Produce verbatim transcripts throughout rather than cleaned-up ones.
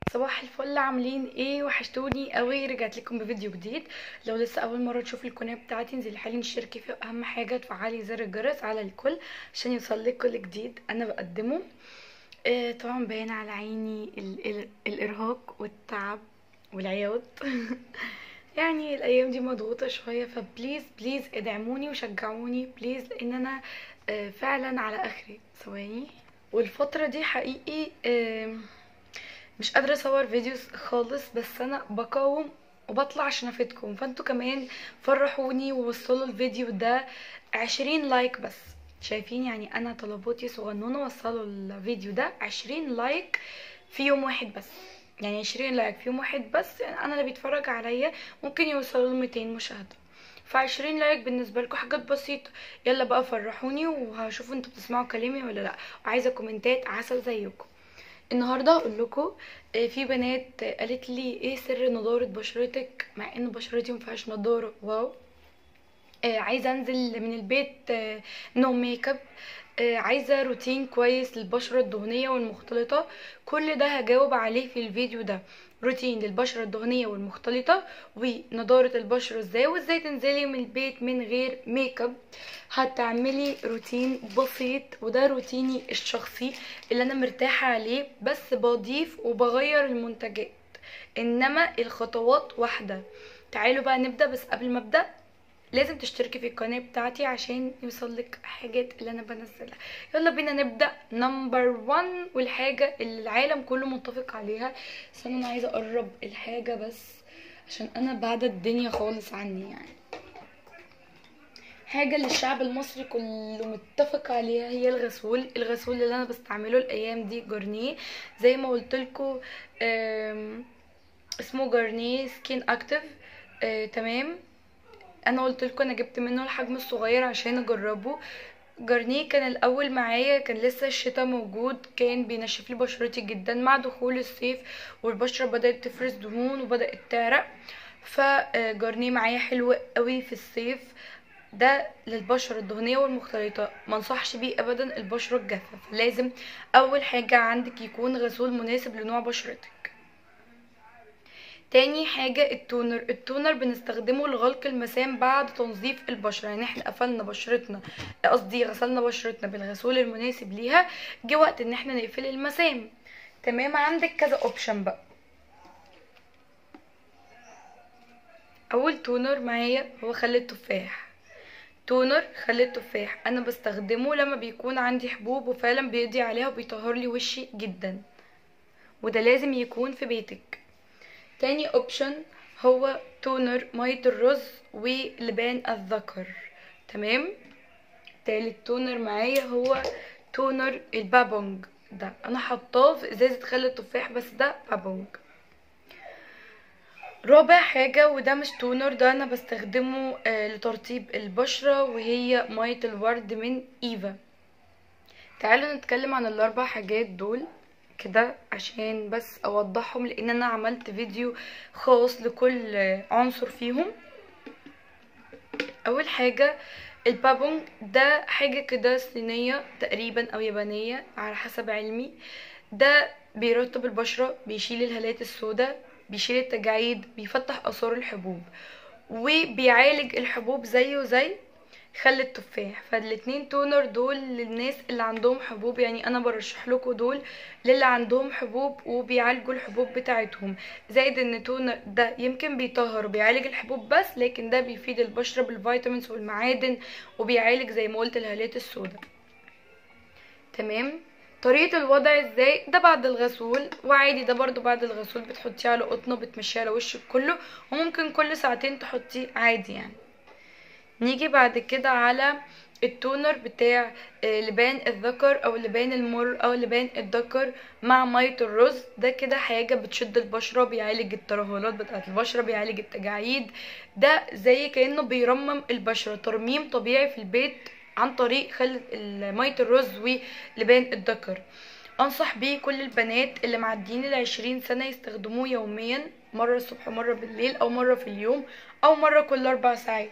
صباح الفل، عاملين ايه؟ وحشتوني قوي. رجعت لكم بفيديو جديد. لو لسه اول مره تشوفي القناه بتاعتي انزلي حاليا اشتركي فيه، اهم حاجه تفعلي زر الجرس على الكل عشان يوصلك كل جديد انا بقدمه. آه طبعا باين على عيني ال ال الارهاق والتعب والعياط يعني الايام دي مضغوطه شويه، فبليز بليز ادعموني وشجعوني بليز، لان انا آه فعلا على اخري ثواني. والفتره دي حقيقي آه مش قادره اصور فيديوز خالص، بس انا بقاوم وبطلع عشان افيدكم، فانتوا كمان فرحوني ووصلوا الفيديو ده عشرين لايك بس. شايفين يعني انا طلباتي صغنونه، وصلوا الفيديو ده عشرين لايك في يوم واحد بس. يعني عشرين لايك في يوم واحد بس، يعني انا اللي بيتفرج عليا ممكن يوصلوا ل ميتين مشاهده، فعشرين لايك بالنسبه لكم حاجات بسيطه. يلا بقى فرحوني، وهشوفوا انتوا بتسمعوا كلامي ولا لا، وعايزه كومنتات عسل زيكم. النهارده هقول لكم في بنات قالت لي ايه سر نضاره بشرتك، مع ان بشرتي مفيهاش نضاره. واو. آه، عايزه انزل من البيت آه، نو ميك اب. آه، عايزه روتين كويس للبشره الدهنيه والمختلطه. كل ده هجاوب عليه في الفيديو ده. روتين للبشره الدهنيه والمختلطه، ونضاره البشره ازاي، وازاي تنزلي من البيت من غير ميك اب. هتعملي روتين بسيط، وده روتيني الشخصي اللي انا مرتاحه عليه، بس بضيف وبغير المنتجات، انما الخطوات واحده. تعالوا بقى نبدا، بس قبل ما ابدا لازم تشتركي في القناة بتاعتي عشان يوصلك حاجات اللي انا بنزلها. يلا بينا نبدأ. نمبر وان، والحاجة اللي العالم كله متفق عليها، بس انا عايزة اقرب الحاجة بس عشان انا بعد الدنيا خالص عني. يعني حاجة اللي الشعب المصري كله متفق عليها هي الغسول. الغسول اللي انا بستعمله الايام دي جارنيه، زي ما قلتلكوا. اسمه جارنيه سكين اكتف. آه، تمام. انا قلت لكم انا جبت منه الحجم الصغير عشان اجربه. جارنيه كان الاول معايا، كان لسه الشتا موجود، كان بينشف لي بشرتي جدا مع دخول الصيف، والبشره بدات تفرز دهون وبدات تعرق. فجارنيه معايا حلو قوي في الصيف. ده للبشره الدهنيه والمختلطه، منصحش بيه ابدا البشره الجافه. لازم اول حاجه عندك يكون غسول مناسب لنوع بشرتك. تاني حاجة التونر. التونر بنستخدمه لغلق المسام بعد تنظيف البشرة. يعني احنا قفلنا بشرتنا، قصدي غسلنا بشرتنا بالغسول المناسب ليها، جه وقت ان احنا نقفل المسام. تمام. عندك كذا اوبشن بقى. اول تونر معايا هو خل التفاح. تونر خل التفاح انا بستخدمه لما بيكون عندي حبوب، وفعلا بيقضي عليها وبيطهر لي وشي جدا، وده لازم يكون في بيتك. تاني اوبشن هو تونر مية الرز ولبان الذكر. تمام. تالت تونر معايا هو تونر البابونج. ده انا حطاه في ازازة خل التفاح، بس ده بابونج. رابع حاجة، وده مش تونر، ده انا بستخدمه آه لترطيب البشرة، وهي مية الورد من ايفا. تعالوا نتكلم عن الاربع حاجات دول كده عشان بس اوضحهم، لان انا عملت فيديو خاص لكل عنصر فيهم. اول حاجة البابونج، ده حاجة كده صينية تقريبا او يابانية على حسب علمي. ده بيرطب البشرة، بيشيل الهالات السوداء، بيشيل التجاعيد، بيفتح اثار الحبوب، وبيعالج الحبوب زيه زي خل التفاح. فالاتنين تونر دول للناس اللي عندهم حبوب، يعني انا برشح لكم دول للي عندهم حبوب وبيعالجوا الحبوب بتاعتهم. زائد ان تونر ده يمكن بيطهر وبيعالج الحبوب بس، لكن ده بيفيد البشرة بالفيتامينز والمعادن، وبيعالج زي ما قلت الهالات السوداء. تمام. طريقة الوضع ازاي؟ ده بعد الغسول، وعادي ده برضو بعد الغسول بتحطيه على قطنة، بتمشيه على وشك كله، وممكن كل ساعتين تحطيه عادي يعني. نيجي بعد كده على التونر بتاع لبان الذكر او لبان المر او لبان الذكر مع مية الرز. ده كده حاجة بتشد البشرة، بيعالج الترهلات بتاعت البشرة، بيعالج التجاعيد. ده زي كأنه بيرمم البشرة، ترميم طبيعي في البيت عن طريق خل مية الرز ولبان الذكر. انصح بيه كل البنات اللي معديين العشرين سنة يستخدموه يوميا، مرة الصبح ومرة بالليل، او مرة في اليوم، او مرة كل اربع ساعات.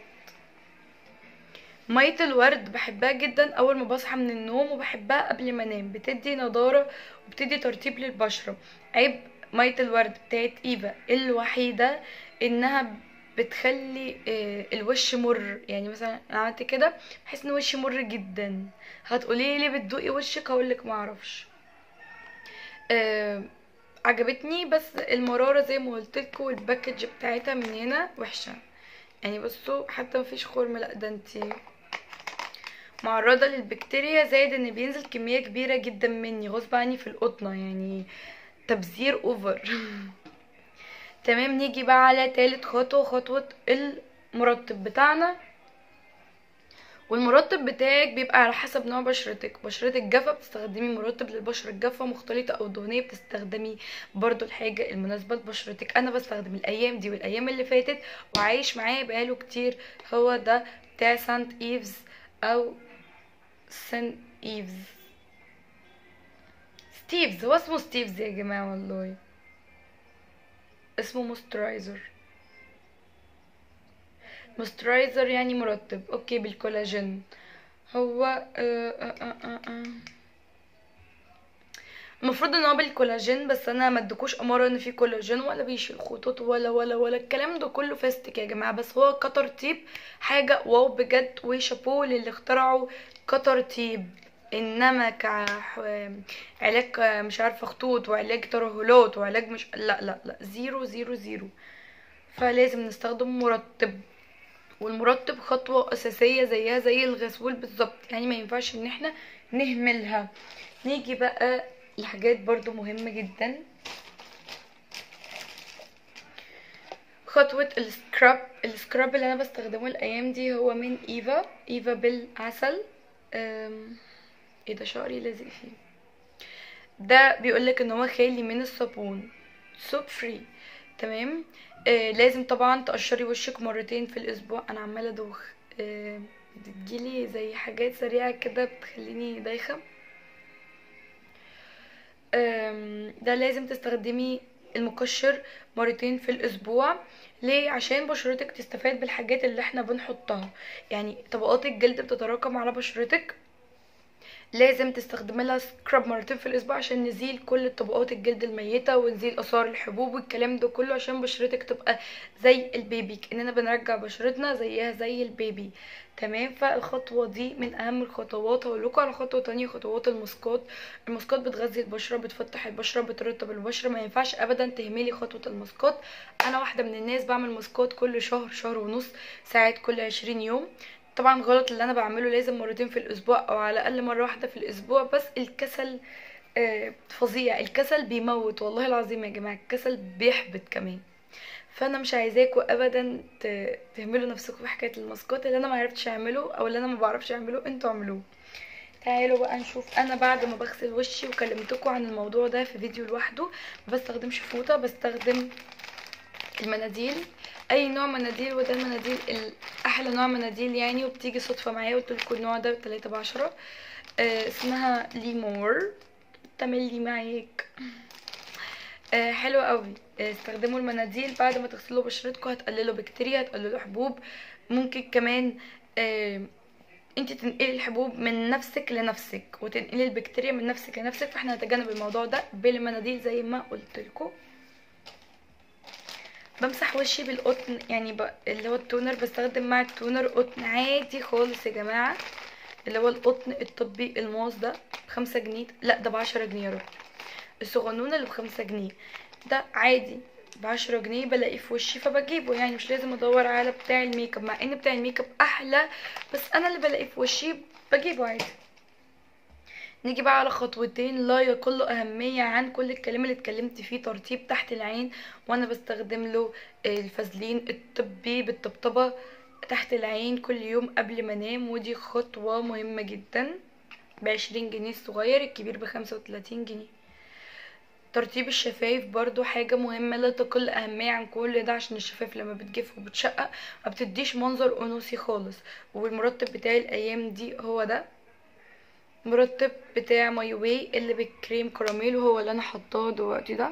مية الورد بحبها جدا اول ما بصحى من النوم، وبحبها قبل ما انام، بتدي نضارة وبتدي ترطيب للبشرة. عيب مية الورد بتاعت ايفا الوحيدة انها بتخلي آه، الوش مر. يعني مثلا أنا عملت كده بحس ان وشي مر جدا. هتقولي لي بتدوقي وشك؟ هقولك معرفش. آه، عجبتني بس المرارة زي ما قلتلكوا الباكج بتاعتها من هنا وحشة. يعني بصوا حتى مفيش خرم، لا ده انتي معرضة للبكتيريا، زائد ان بينزل كمية كبيرة جدا مني غصب عني في القطنة، يعني تبذير اوفر. تمام، نيجي بقى على تالت خطوة، خطوة المرطب بتاعنا. والمرطب بتاعك بيبقى على حسب نوع بشرتك. بشرتك جافة بتستخدمي مرطب للبشرة الجافة، مختلطة او دهنية بتستخدمي برضو الحاجة المناسبة لبشرتك. انا بستخدم الايام دي والايام اللي فاتت وعايش معايا بقاله كتير، هو ده بتاع سانت ايفز او سان ايفز ستيفز. هو اسمه ستيفز يا جماعة والله، اسمه موسترايزر. موسترايزر يعني مرطب، اوكي، بالكولاجين. هو آه آه آه آه آه. المفروض ان هو بالكولاجين، بس انا ما ادكوش اماره ان فيه كولاجين ولا بيشيل خطوط ولا ولا ولا الكلام ده كله فاستك يا جماعه. بس هو كترطيب حاجه واو بجد، وشابوه للي اخترعوا كترطيب. انما كعلاج مش عارفه خطوط وعلاج ترهلات وعلاج مش، لا لا لا، زيرو زيرو زيرو. فلازم نستخدم مرطب، والمرطب خطوة أساسية زيها زي الغسول بالظبط، يعني ما ينفعش ان احنا نهملها. نيجي بقى لحاجات برضو مهمة جدا، خطوة السكراب. السكراب اللي انا بستخدمه الايام دي هو من ايفا، ايفا بالعسل. أم، ايه ده شعري لازق فيه. ده بيقولك ان هو خالي من الصابون، سوب فري. تمام. آه لازم طبعا تقشري وشك مرتين في الاسبوع. انا عماله ادوخ، آه بتجيلي زي حاجات سريعه كده بتخليني دايخه. آم، ده لازم تستخدمي المقشر مرتين في الاسبوع. ليه؟ عشان بشرتك تستفاد بالحاجات اللي احنا بنحطها. يعني طبقات الجلد بتتراكم على بشرتك، لازم تستخدمي لها سكراب مرتين في الاسبوع عشان نزيل كل طبقات الجلد الميته ونزيل اثار الحبوب والكلام ده كله، عشان بشرتك تبقى زي البيبي، كاننا بنرجع بشرتنا زيها زي البيبي. تمام. فالخطوه دي من اهم الخطوات. هقولكوا على خطوه تانية، خطوات الماسكات. الماسكات بتغذي البشره، بتفتح البشره، بترطب البشره، ما ينفعش ابدا تهملي خطوه الماسكات. انا واحده من الناس بعمل ماسكات كل شهر، شهر ونص، ساعات كل عشرين يوم. طبعا غلط اللي انا بعمله، لازم مرتين في الاسبوع او على الاقل مره واحده في الاسبوع. بس الكسل آه، فظيع، الكسل بيموت والله العظيم يا جماعه، الكسل بيحبط كمان. فانا مش عايزاكوا ابدا ت- تهملوا نفسكم في حكايه الماسكات. اللي انا ما عرفتش اعمله او اللي انا ما بعرفش اعمله انتوا اعملوه. تعالوا بقى نشوف. انا بعد ما بغسل وشي وكلمتكم عن الموضوع ده في فيديو لوحده، ما بستخدمش فوطه، بستخدم المناديل، اي نوع مناديل. وده المناديل احلى نوع مناديل يعني، وبتيجي صدفه معايا. قلتلكوا النوع ده بتلاتة بعشرة. آه اسمها ليمور، تملي معاك. آه حلو قوي. آه استخدموا المناديل بعد ما تغسلوا بشرتكم، هتقللوا بكتيريا، هتقللوا حبوب. ممكن كمان آه انت تنقلي الحبوب من نفسك لنفسك، وتنقلي البكتيريا من نفسك لنفسك. فاحنا هنتجنب الموضوع ده بالمناديل زي ما قلتلكوا. بمسح وشي بالقطن، يعني ب... اللي هو التونر. بستخدم مع التونر قطن عادي خالص يا جماعة، اللي هو القطن الطبي الماس ده بخمسة جنيه، لا ده بعشرة جنيه يا رب. الصغنون اللي بخمسة جنيه ده عادي بعشرة جنيه بلاقيه في وشي فبجيبه. يعني مش لازم ادور على بتاع الميك اب، مع ان بتاع الميك اب احلى، بس انا اللي بلاقيه في وشي بجيبه عادي. نيجي بقى على خطوتين لا يقل أهمية عن كل الكلام اللي اتكلمت فيه، ترطيب تحت العين. وانا بستخدم له الفازلين الطبي بالطبطبة تحت العين كل يوم قبل ما انام، ودي خطوة مهمة جدا. بعشرين جنيه الصغير، الكبير بخمسة وتلاتين جنيه. ترطيب الشفايف برضو حاجة مهمة لا تقل أهمية عن كل ده، عشان الشفايف لما بتجف وبتشقق ما بتديش منظر أنوثي خالص. والمرطب بتاعي الأيام دي هو ده، مرطب بتاع ماي واي اللي بالكريم كراميل، وهو اللي انا حطاه دلوقتي ده.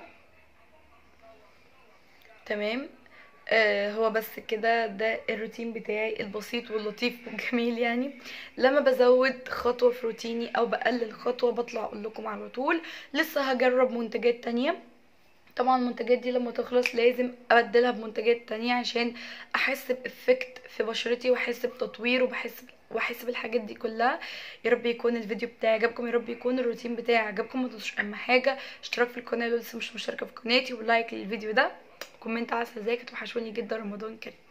تمام. آه هو بس كده، ده الروتين بتاعي البسيط واللطيف والجميل يعني. لما بزود خطوة في روتيني او بقلل خطوة بطلع اقول لكم على طول. لسه هجرب منتجات تانية طبعا المنتجات دي لما تخلص لازم ابدلها بمنتجات تانية عشان احس بافكت في بشرتي واحس بتطوير وبحس واحس بالحاجات دي كلها. يا رب يكون الفيديو بتاعي عجبكم، يا رب يكون الروتين بتاعي عجبكم. ما تنسوش اهم حاجه اشتراك في القناه لو لسه مش مشتركه في قناتي، ولايك للفيديو ده، كومنت عسل ازيك، توحشوني جدا، رمضان كريم.